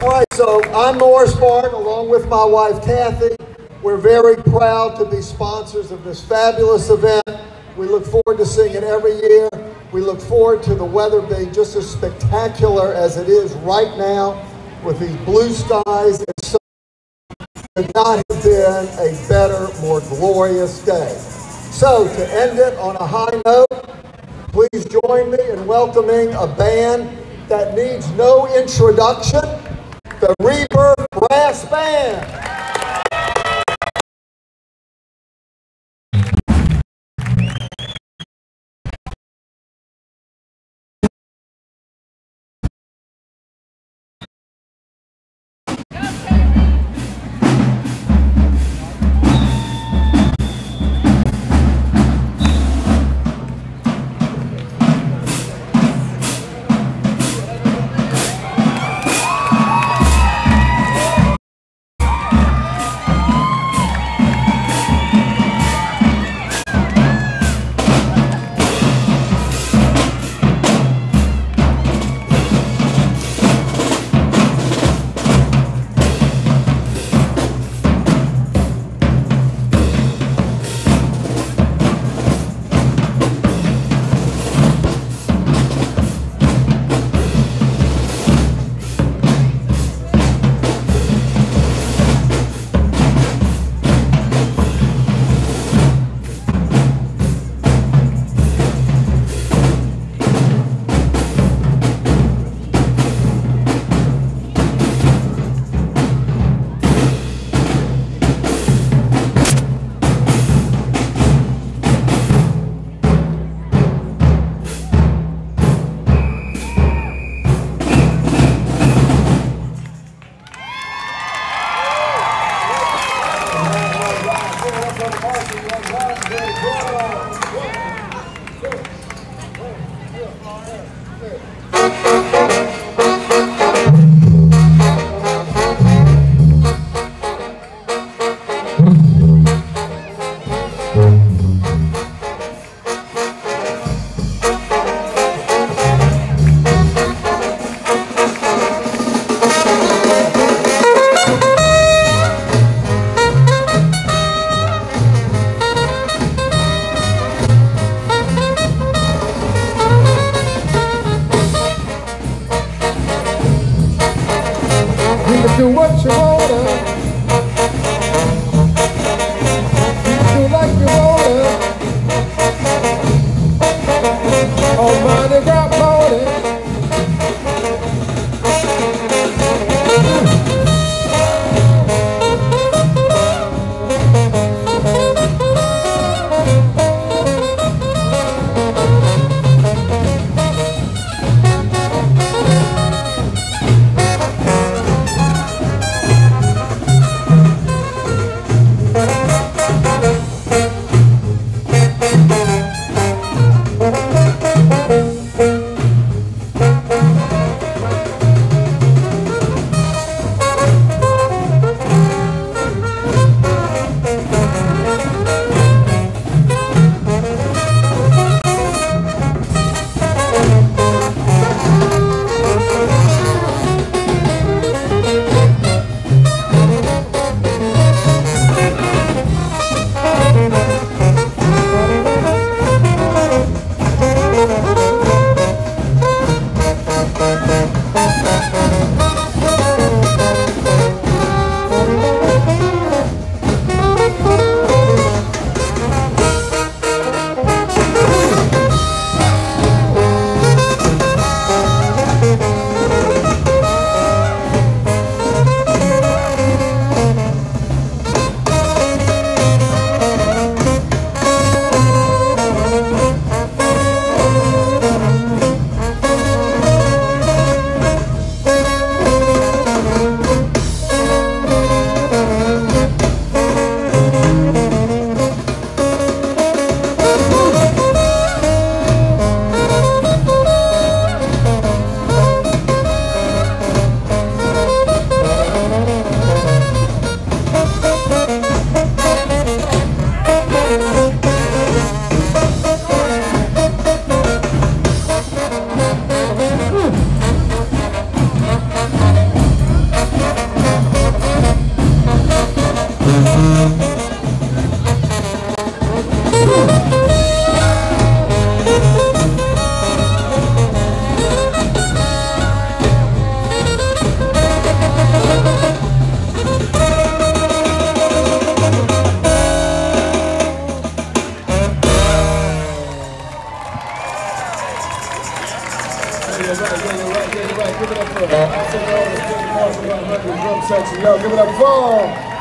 All right, so I'm Morris Barton, along with my wife Kathy. We're very proud to be sponsors of this fabulous event. We look forward to seeing it every year. We look forward to the weather being just as spectacular as it is right now with these blue skies and sun. Could not have been a better, more glorious day. So to end it on a high note, please join me in welcoming a band that needs no introduction, the Rebirth Brass Band. Do what you wanna, do like you wanna, on Mardi Gras morning. Give it up for Drum section. Yo, give it up for